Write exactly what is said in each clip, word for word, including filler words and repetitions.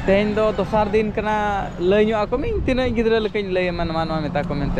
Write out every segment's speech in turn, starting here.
तेन दो दोसार दिन कना लय ᱧᱚᱜ ako ᱢᱤᱧ ᱛᱤᱱᱟᱹᱜ ᱜᱤᱫᱽᱨᱟᱹ ᱞᱮᱠᱟᱧ ᱞᱟᱹᱭ ᱮᱢᱟᱱ ᱱᱚᱣᱟ ᱱᱚᱣᱟ ᱢᱮᱛᱟ ᱠᱚ ᱢᱮᱱᱛᱮ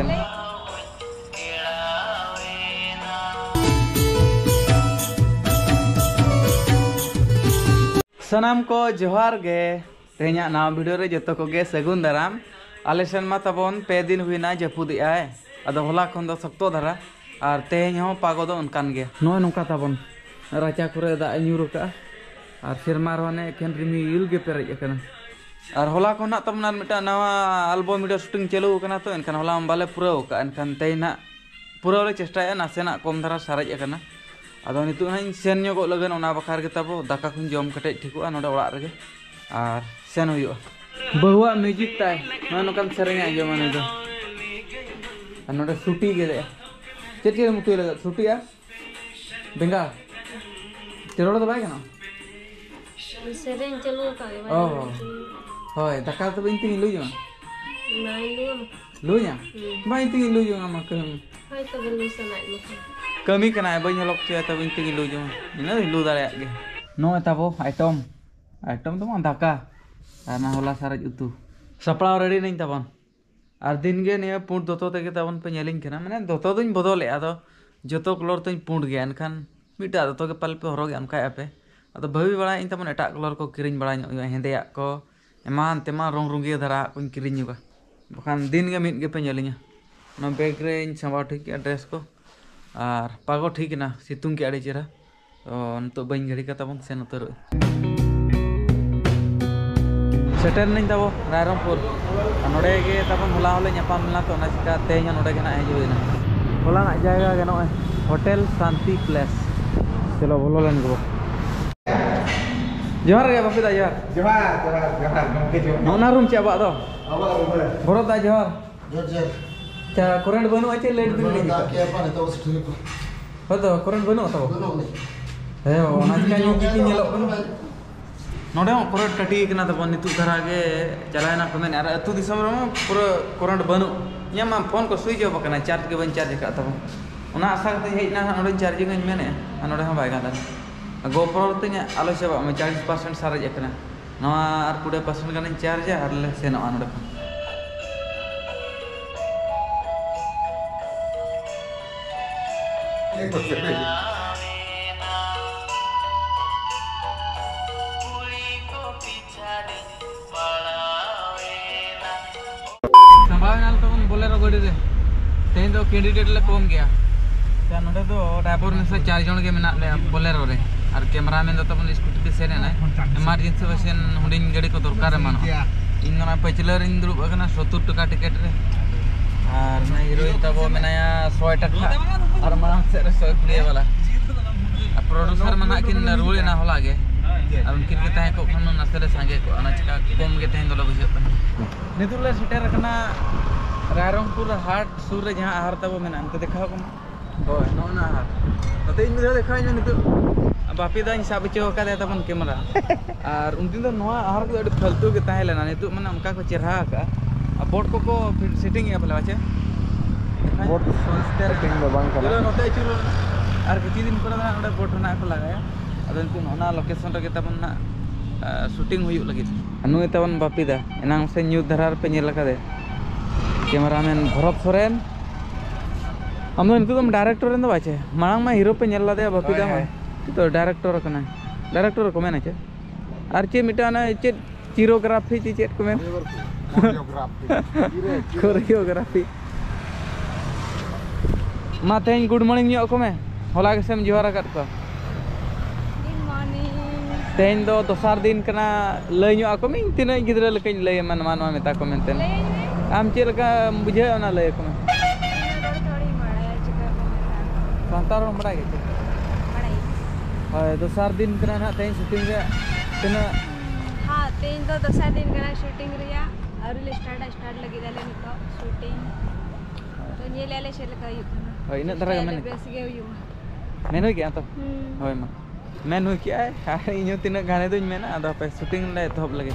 सनाम को जोहार गे तेहना नवा वीडियो रे जतो को गे सगुन दाराम आले सेन मा तबन पे दिन हुईना जपुद आय अदो होला खन दो सख्तो धारा और तेहन हो पागो दो उनकान गे नोय नुका तबन राचा करे दा ᱧᱩᱨ का और सिरमा रहने एखन रिमिल गे पेरेज अकना और होला को ना तबन मिटा नवा एल्बम वीडियो शूटिंग चलू कना तो एनखान होला बाले पुराव का एनखान तेहना पुराव ले चेष्टाया नासेना कम धारा सारेज अकना अदो नितु हाई सेन ᱧᱚᱜ लगन ओना बखार गे ताबो दाका खुन जम कटे ठिकुआ नोडे ओड़ा रेगे और सेन हुयो बहुआ म्यूजिक ताय नो नोकान सेरेंग आंजो माने दो और नोडे सुटी गे दे चेत के मुतु लगा सुटिया बेंगा तेरोड़ तो बाय कना सेरेंग चलू का ओ होय दाका तो बिन तिंग लुजो नाइ लु लुया बाय तिंग लुजो मा कम हाय तो गलु सनाय मखा कमी कना बई हलक चे तब इन तिंग लुजो इना लु दाड़े गे नो ताबो आइटम आइटम तो मा दाका आना होला सारज उतु सपड़ा रेडी नहीं तबन और दिन गे ने पुंड दोतो तेगे तबन पे नेलिंग कना माने दोतो दुñ बदले आदो जतो कलर तुñ पुंड गे एनखान मिटा दोतो के पल पे हरोगे अनका आपे आदो भाभी बड़ा इन तबन एटा कलर को किरिñ बड़ा हेंदेया को एमान तेमा रंग रंगी धरा कुñ किरिñ युगा बखान दिन गे मिट गे पे नेलिंगा नो बैग रे इन संभाव ठीक ड्रेस को और पागो ठीक ना सितुंग के आड़ी चेरा तो नतो बइन घड़ी का तबन सेन उतर सेटर नहीं तब रायरंगपुर नोड़े गे तबन होला होले ᱧᱟᱯᱟᱢ ᱞᱮᱱᱟ तो ना चिका तेहन नोड़े गे ना हिजुइना होला ना जायगा गे नोय होटल शांति प्लेस चलो बोलो लेन गो जोहार गे बापी दा जोहार जोहार जोहार जोहार गमके जो नोना रूम चे आबा दो आबा रूम भरत दा जोहार जोर जोर चा करंट बनु आचे लेट दिन नहीं दा के पाने तो स्टूडियो को हो तो करंट बनु तो बनु नहीं हे ओना चिका ᱧᱩ की ñelo नोडे करंट कटी कना तो नितु धरा गे चलायना को मेन अरे अतु दिसम रे पूरा करंट बनु ᱧᱟᱢᱟ फोन को स्विच ऑफ कना चार्ज के बन चार्ज का तब ओना आशा करते हेजना नोडे चार्जिंग इन मेने नोडे हम बाय गादा गोप्रो ते आलो सेवा में चालीस परसेंट सारे एकना नवा आर बीस परसेंट गाने चार्ज आर ले सेनो नोडे एक परसेंट बोलेरो गाड़ी रे तेन दो कैंडिडेट ले कम गया त्या नोडे दो ड्राइवर ने से चार जन के मेना ले बोलेरो रे और कैमरामैन दो तबन स्कूटी पे सेने ना इमरजेंसी बसेन हुडिन गाड़ी को दरकार है मानो इन ना पैचलर इन दुरुब अगना सत्तर टका टिकट रे और ना हीरोइन तबो मेनाया सौ टका और मांग से रे सौ कुड़ी वाला आ प्रोड्यूसर मना किन रूल ना होला गे और उनकिन के ताहे को खन नसले संगे को अना चिका कम गे तेन दो बुझे नितुले सेटर रखना रायरंगपुर हाट सुर रे जहां आहार तब मेना उनको देखा को होय नोना हाट तते इन मिले देखा इन नितु बापी दाइन साब चो का दे तबन कैमरा और उन दिन तो नोआ आहार को अडी फालतू के ताहे लेना नितु माने उनका को चेहरा का बोर्ड को को सेटिंग है भले बाचे बोर्ड सोस्टर किंग दो बांग चलो नोते चुरो और किछि दिन पर ना ओडे बोर्ड ना को लगाया अदन तु नोना लोकेशन रे तबन ना शूटिंग हुई लगी अनु तबन बापी दा एनांग से न्यू धरार पे नेल का दे कैमरामैन भरत सोरेन हम तो डायरेक्टर रे बाचे मांग मा हीरो पे नेल लादे बापी दा तो डायरेक्टर कना डायरेक्टर को मेना चे आर चे मिटाना चे चिरोग्राफी चे चेट को में कोरियोग्राफी मा तेन गुड मॉर्निंग यो को में होला के सेम जोहार काट को गुड मॉर्निंग तेन दो दोसार दिन कना लय ᱧᱚᱜ ako मिन तिना गिद्रा लकन लय मन मान मा मेता को मेनतेन आम चे लका बुझे ना लय को में थोड़ी बड़ा चिका को संतार बड़ा गे बड़ा हाय दोसार दिन कना ना तेन शूटिंग रे तिना हां तेन दो दोसार दिन कना शूटिंग रिया और ले स्टार्ट स्टार्ट लगी दाले निको शूटिंग तो ये ले ले शेल का युतना हाय इन तरह में बेस गे यु मेन हो गया तो होय मा मेन हो क्या है हाय इन तिना गाने दुñ मेना अदा पे शूटिंग ले तहब लगे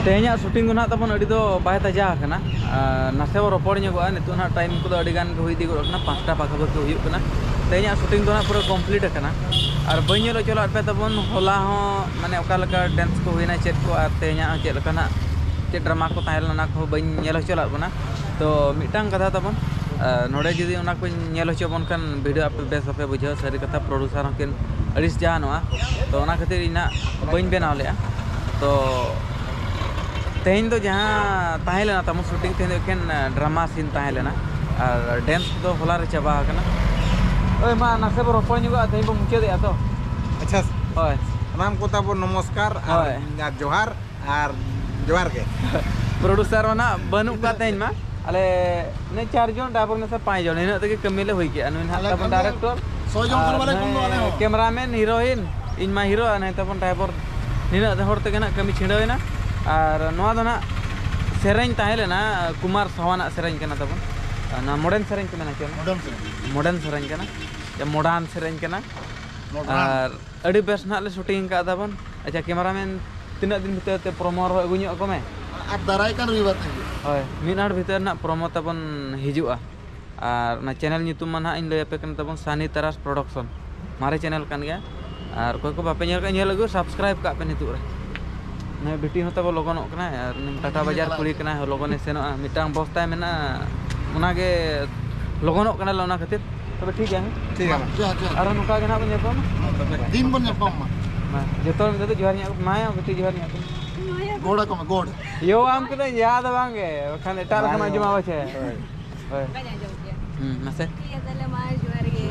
Tehnya shooting guna tapon adi do bai taja kana nase bo ropor nyoga nitu na time ko do adi gan hui di kana pasta pakha bakhi huyuk kana tehnya shooting do na pura complete kana ar bain nyelo chola pe tapon hola ho mane oka laka dance ko huina chet ko ar tehnya chet laka na chet drama ko tahel na ko bain nyelo chola bana to mitang katha tapon node jodi ona ko nyelo chobon kan video ape bes ape bujha sari katha producer hokin adis janoa to ona khatir ina bain benaw lea to तेन तो जहाँ ताहेलेना तम shooting तेन एकेन drama scene ताहेलेना और dance तो होला रे चाबा हकना ओय मा नासे बो रपण जुगा तेन बो मुचे देया तो अच्छा ओय नाम को ताबो नमस्कार और जोहार और जोहार के प्रोड्यूसर वना बनु का तेन मा अले ने चार जन डाबर ने से पांच जन इना तके कमिले होई के अनु ना तबन डायरेक्टर सौ जन कोन वाले कोन वाले हो कैमरामैन हीरोइन इन मा हीरो ने तबन डायबर निना हर तके ना कमी छिंडोइना और नवा दो ना सेरेंज ताहेलेना कुमार सवाना सेरेंज कना तबन ना मॉडर्न सेरेंज के मेना केना मॉडर्न से मॉडर्न सेरेंज कना या मॉडर्न सेरेंज कना और अड़ी बेस ना ले शूटिंग का तबन अच्छा कैमरामैन तिना दिन भीतर ते प्रोमो रो अगुño को में आप दराई kan ribat होय मिनाड भीतर ना प्रोमो तबन हिजुआ और ना चैनल nyutum मा ना इन ले पे कन तबन सानी तरास प्रोडक्शन मारे चैनल कान गया और कोई को बापे नेल का नेल लगो सब्सक्राइब का पे नितु रे ने बेटी होता बो लोगन कना और टाटा बाजार कुली कना लोगन सेनो मिटांग बस्ता मेना उनागे लोगन कना लना खातिर तबे ठीक है ठीक है जा जा और नुका गना बन जतो दिन बन पम मा जतो में तो जोहार माया बेटी जोहार गोड़ा को गोड़ यो आम के याद बांगे खान टार खमा जमावे छे होय banyak jauh ya हम मसे iya tale mai juar ge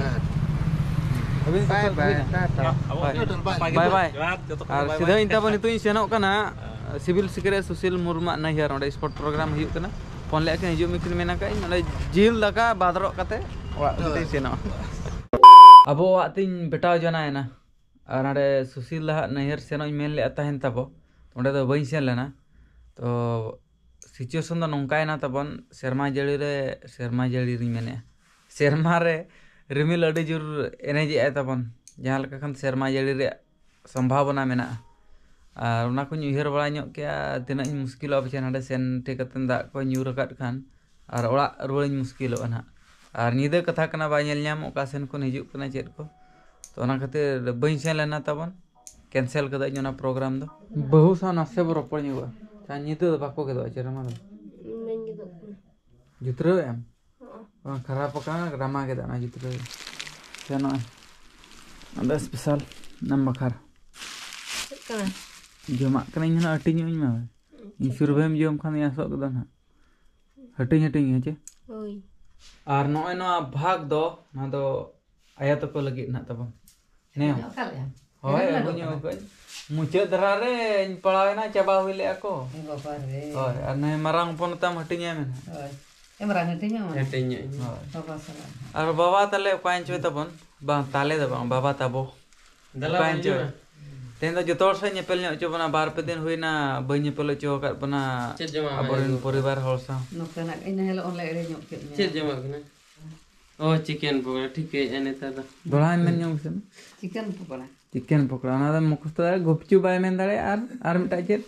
अभी bye bye tata bye bye और सीधा इंता बन तो सेनो कना सिविल सिक्रेट सुशील मुर्मा नहियर ओडे स्पोर्ट प्रोग्राम हुयु कना फोन ले के हिजु मिकिन मेना का ओडे जिल दका बादरो कते ओडे सेनो अबो आतिन बेटाव जनायना और नाडे सुशील नहियर सेनो मेन ले ताहेन तबो ओडे तो बइन सेन लेना तो सिचुएशन दो नंकायना तबन शर्मा जड़ी रे शर्मा जड़ी रि मेने शर्मा रे रिमिल अड़ी जुर एनर्जी आए तबन जहाँ लका खान शर्मा जड़ी रे संभावना मेना और उना को उहर बड़ा ᱧᱚᱜ के तिना मुश्किल अब नाडे सेन ठेकतन दा को ᱧᱩᱨ अकाद खान और ओड़ा रुवाड़ मुश्किल ना और नीदा कथा कना बा नेल ᱧᱟᱢ ओका सेन को हिजुक कना चेद को तो ओना खातिर बइन सेन लेना तबन कैंसिल कदा इन ओना प्रोग्राम दो बहु सा नासे बो रपड़ ᱧᱚᱜ चा नीदा बाको के दो चेरमा दो जुतरो एम खराब का रामा के दाना जुतरो सेनो ada spesial nam bakar joma kana ina ating ᱧᱚᱜ मा इन सुरभेम जम खान या sok दन हटिंग हटिंग हे oi और नय न भाग दो ना दो आया तो को लगी ना तब ने होय अगुño को मुचे धरा रे पड़ावेना चाबा होइले ako होय और ने मारांग पन तम हटिंग एम होय एमरा हटिंग एम हटिंग बाबा सला और बाबा तले पांच वे तबन बा ताले द बाबा तबो पांच तेन तो जतोर से नेपेल ᱧᱚᱜ ᱪᱚ बना बार पे दिन हुइना बइ नेपेल ᱪᱚ का बना अबरन परिवार हर सा नोकना इन हेलो ऑनलाइन रे ᱧᱚᱜ के चेक जमा कना ओ चिकन पकोड़ा ठीक है एने ता दोड़ा मेन ᱧᱚᱜ से चिकन पकोड़ा चिकन पकोड़ा ना मुखस्त गुपचू बाय मेन दाड़े आर आर मिटा चेत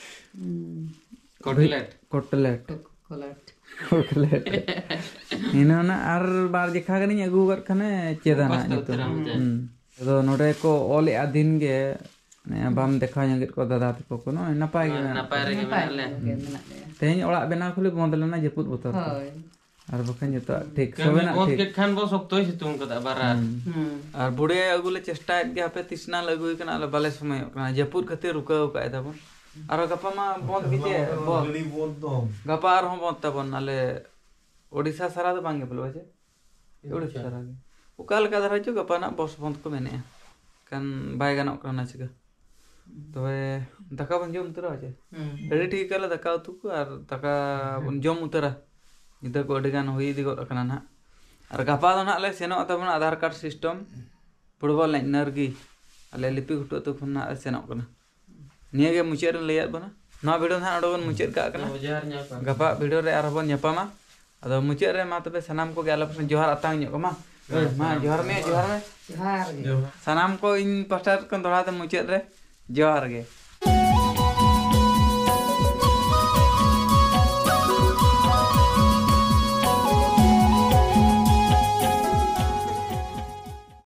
कटलेट कटलेट कोलाट कटलेट इना ना आर बार देखा गनी अगु कर खने चेदाना तो नोडे को ओले आदिन गे ने बाम देखा यंगित को दादा को को न नपाय गे नपाय रे मेले तेन ओड़ा बेना खुले बंद लेना जपुत बोतल होय और बखन जतो ठीक सबेना बहुत ठीक के खान बो सकतोय सितुंग कदा बारा और बुढ़े अगुले चेष्टा के आपे तिसना लगुई कना बाले समय कना जपुत खातिर रुकाव का तबन और गपा मा बंद गिचे बो गपा आर हम बंद तबन नाले ओडिसा सारा तो बांगे बोलवा छे ओडिसा सारा उकाल का धरा जो गपा ना बस बंद को मेने kan बाय गानक करना छिका तबे दाका बन जम उतरा छे रेडी ठीक कला दाका उतु को और दाका बन जम उतरा निदा को अडिगान होई दिगो कना ना और गपा दो ना ले सेनो तबन Aadhaar card system football line नरगी अले लिपि गुटो तो फना सेनो कना निया गे मुचेर लेया बना ना वीडियो ना अडोन मुचेर का कना गपा वीडियो रे आरबन न्यापामा अदो मुचेर रे मा तबे सनाम को गेला पसन जोहार अतांग ᱧᱚᱜ मा मा जोहार में जोहार में जोहार सनाम को इन पस्टर कन दोड़ा ते मुचेद रे जोहार गे